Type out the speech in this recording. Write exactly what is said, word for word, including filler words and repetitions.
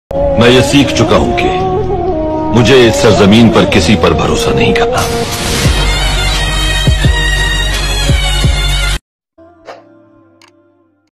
मैं ये सीख चुका हूं कि मुझे इस सरजमीन पर किसी पर भरोसा नहीं करना।